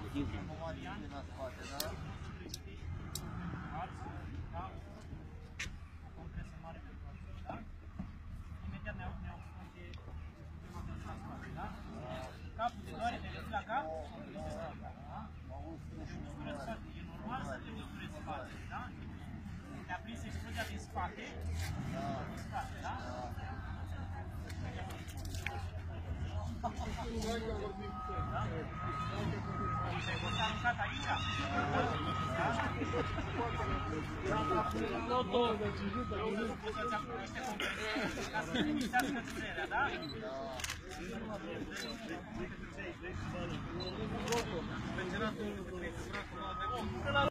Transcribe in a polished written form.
Disciplina spate, da? Da? O compresă mare pentru asta, da? Imediat ne ocupăm de prima de la spate, da? Capul de doare, te vezi la cap? Da? E normal să te usturezi spate, da? Te-a prins explozia din spate? Din spate, da? Și-ai fost aruncat aici? Să-ți acum niște compresiuni ca să limitească durerea, da? Da.